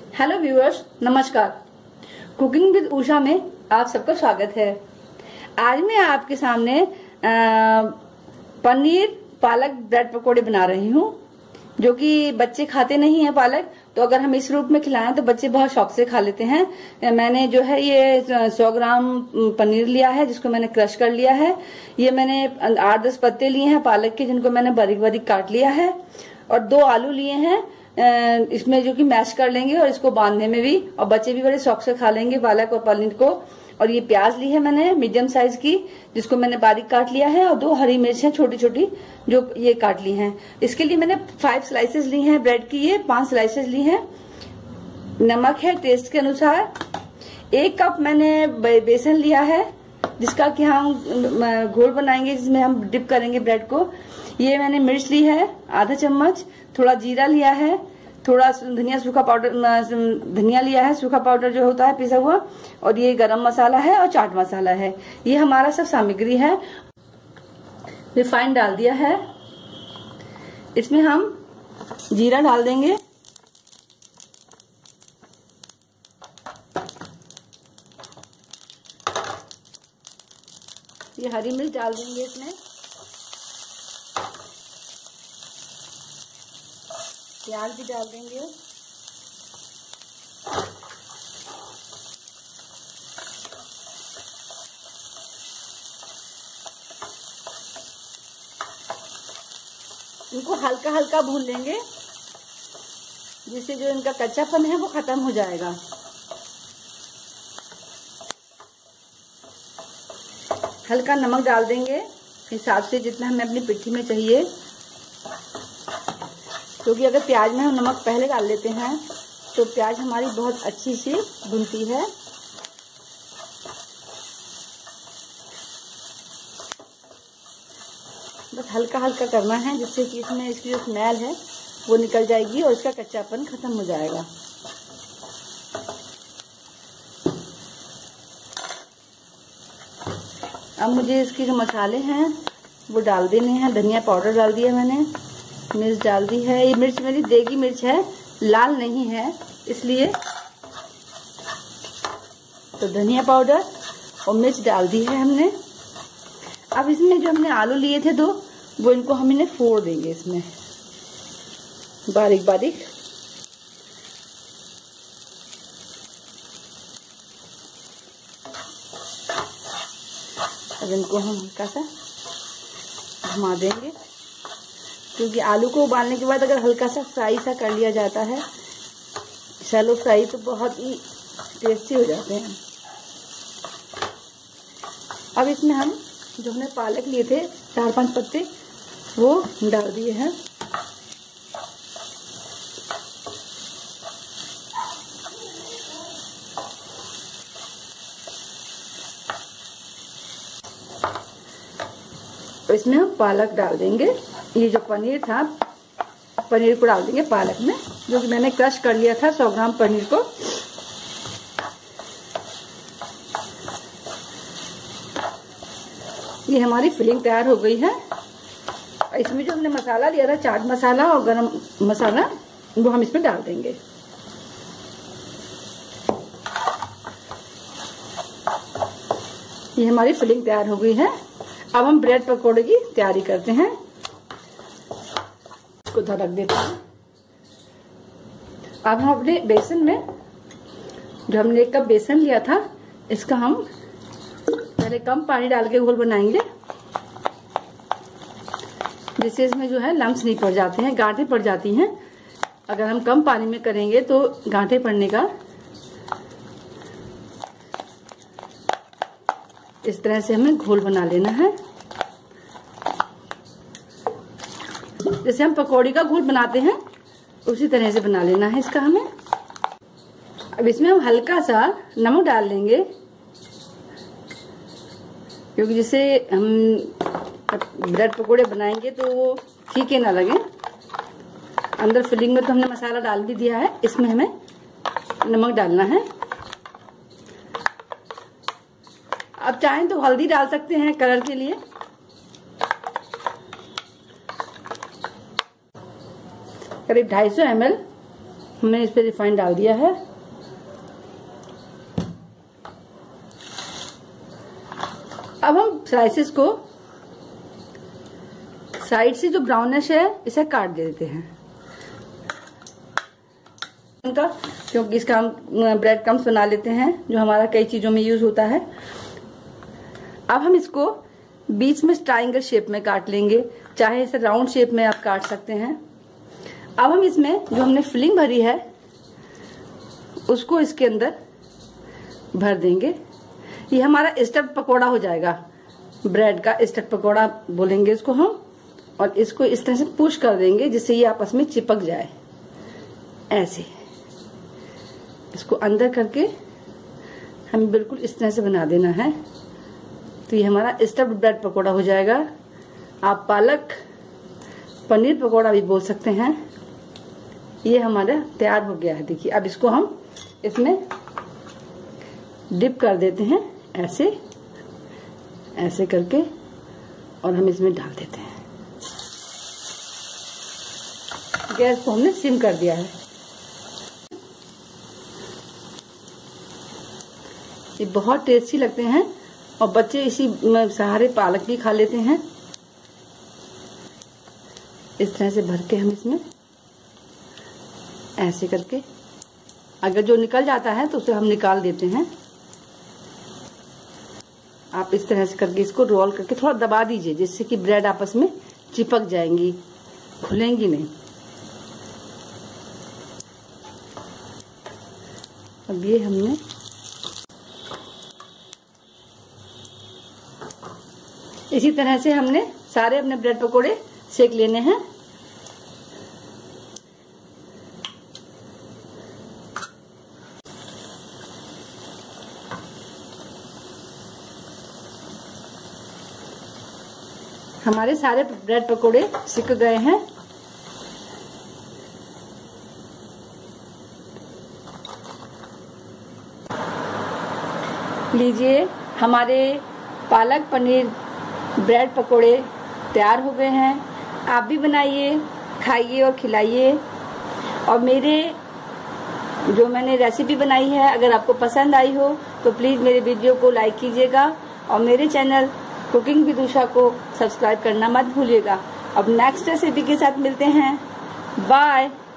Hello viewers, नमस्कार। Cooking with Usha में आप सबका स्वागत है। आज मैं आपके सामने पनीर पालक ब्रेड पकोड़े बना रही हूँ, जो कि बच्चे खाते नहीं हैं पालक, तो अगर हम इस रूप में खिलाएं तो बच्चे बहुत शौक से खा लेते हैं। मैंने जो है ये 100 ग्राम पनीर लिया है, जिसको मैंने क्रश कर लिया है। ये मैंने 8-10 पत्ते लिए हैं पालक के, जिनको मैंने बारीक बारीक काट लिया है, और 2 आलू लिए हैं इसमें, जो कि मैश कर लेंगे और इसको बांधने में भी, और बच्चे भी बड़े शौक से खा लेंगे पालक और पनीर को। और ये प्याज ली है मैंने मीडियम साइज की, जिसको मैंने बारीक काट लिया है, और 2 हरी मिर्च है छोटी छोटी, जो ये काट ली हैं। इसके लिए मैंने 5 स्लाइसेस ली हैं ब्रेड की, ये 5 स्लाइसेस ली हैं। नमक है टेस्ट के अनुसार। 1 कप मैंने बेसन लिया है, जिसका कि हम घोल बनाएंगे, जिसमें हम डिप करेंगे ब्रेड को। ये मैंने मिर्च ली है आधा चम्मच, थोड़ा जीरा लिया है, थोड़ा धनिया सूखा पाउडर, धनिया लिया है सूखा पाउडर जो होता है पिसा हुआ, और ये गरम मसाला है और चाट मसाला है। ये हमारा सब सामग्री है। रिफाइंड डाल दिया है। इसमें हम जीरा डाल देंगे, ये हरी मिर्च डाल देंगे इसमें, प्याज भी डाल देंगे, इनको हल्का हल्का भून लेंगे, जिससे जो इनका कच्चापन है वो खत्म हो जाएगा। हल्का नमक डाल देंगे हिसाब से, जितना हमें अपनी पिट्ठी में चाहिए, क्योंकि अगर प्याज में हम नमक पहले डाल लेते हैं तो प्याज हमारी बहुत अच्छी सी भुनती है। बस हल्का हल्का करना है, जिससे कि इसमें इसकी जो स्मेल है वो निकल जाएगी और इसका कच्चापन खत्म हो जाएगा। अब मुझे इसके जो मसाले हैं वो डाल देने हैं। धनिया पाउडर डाल दिया मैंने, मिर्च डाल दी है। ये मिर्च मेरी देगी मिर्च है, लाल नहीं है, इसलिए तो धनिया पाउडर और मिर्च डाल दी है हमने। अब इसमें जो हमने आलू लिए थे 2, वो इनको हम इन्हें फोड़ देंगे इसमें बारीक बारीक। अब इनको हम हल्का सा घुमा देंगे, क्योंकि आलू को उबालने के बाद अगर हल्का सा फ्राई सा कर लिया जाता है, शैलो फ्राई, तो बहुत ही टेस्टी हो जाते हैं। अब इसमें हम जो हमने पालक लिए थे 4-5 पत्ते, वो डाल दिए हैं। इसमें हम पालक डाल देंगे। ये जो पनीर था, पनीर को डाल देंगे पालक में, जो कि मैंने क्रश कर लिया था 100 ग्राम पनीर को। ये हमारी फिलिंग तैयार हो गई है। इसमें जो हमने मसाला लिया था, चाट मसाला और गरम मसाला, वो हम इसमें डाल देंगे। ये हमारी फिलिंग तैयार हो गई है। अब हम ब्रेड पकोड़े की तैयारी करते हैं। इसको रख देते हैं। अब हम अपने बेसन में, जो हमने 1 कप बेसन लिया था, इसका हम पहले कम पानी डाल के घोल बनाएंगे, जिससे इसमें जो है लम्स नहीं पड़ जाते हैं, गांठें पड़ जाती हैं। अगर हम कम पानी में करेंगे तो गांठें पड़ने का, इस तरह से हमें घोल बना लेना है। जैसे हम पकौड़ी का घोल बनाते हैं, उसी तरह से बना लेना है इसका हमें। अब इसमें हम हल्का सा नमक डाल लेंगे, क्योंकि जिससे हम ब्रेड पकोड़े बनाएंगे तो वो फीके ना लगे। अंदर फिलिंग में तो हमने मसाला डाल भी दिया है, इसमें हमें नमक डालना है। अब चाहें तो हल्दी डाल सकते हैं कलर के लिए। करीब 250 ml हमने इस पे रिफाइंड डाल दिया है। अब हम स्लाइसेस को साइड से जो ब्राउनिश है इसे काट देते हैं इनका, क्योंकि इसका हम ब्रेड क्रम्स बना लेते हैं जो हमारा कई चीजों में यूज होता है। अब हम इसको बीच में ट्रायंगल शेप में काट लेंगे, चाहे इसे राउंड शेप में आप काट सकते हैं। अब हम इसमें जो हमने फिलिंग भरी है उसको इसके अंदर भर देंगे। ये हमारा स्टफ्ड पकोड़ा हो जाएगा, ब्रेड का स्टफ्ड पकोड़ा बोलेंगे इसको हम। और इसको इस तरह से पुश कर देंगे जिससे ये आपस में चिपक जाए। ऐसे इसको अंदर करके हमें बिल्कुल इस तरह से बना देना है। तो ये हमारा स्टफ्ड ब्रेड पकोड़ा हो जाएगा। आप पालक पनीर पकोड़ा भी बोल सकते हैं। ये हमारा तैयार हो गया है। देखिए अब इसको हम इसमें डिप कर देते हैं, ऐसे ऐसे करके, और हम इसमें डाल देते हैं। गैस को हमने सिम कर दिया है। ये बहुत टेस्टी लगते हैं और बच्चे इसी सहारे पालक भी खा लेते हैं। इस तरह से भर के हम इसमें ऐसे करके, अगर जो निकल जाता है तो उसे हम निकाल देते हैं। आप इस तरह से करके इसको रोल करके थोड़ा दबा दीजिए जिससे कि ब्रेड आपस में चिपक जाएंगी, खुलेंगी नहीं। अब ये हमने इसी तरह से हमने सारे अपने ब्रेड पकोड़े सेक लेने हैं। हमारे सारे ब्रेड पकोड़े सिक गए हैं। लीजिए हमारे पालक पनीर ब्रेड पकोड़े तैयार हो गए हैं। आप भी बनाइए, खाइए और खिलाइए। और मेरे जो मैंने रेसिपी बनाई है अगर आपको पसंद आई हो तो प्लीज़ मेरे वीडियो को लाइक कीजिएगा और मेरे चैनल कुकिंग विद उषा को सब्सक्राइब करना मत भूलिएगा। अब नेक्स्ट रेसिपी के साथ मिलते हैं। बाय।